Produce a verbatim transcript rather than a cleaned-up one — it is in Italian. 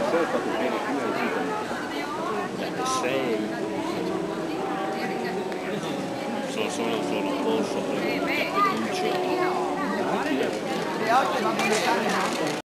sei fatto bene prima di tutto. Dalle sei sono solo solo corso per il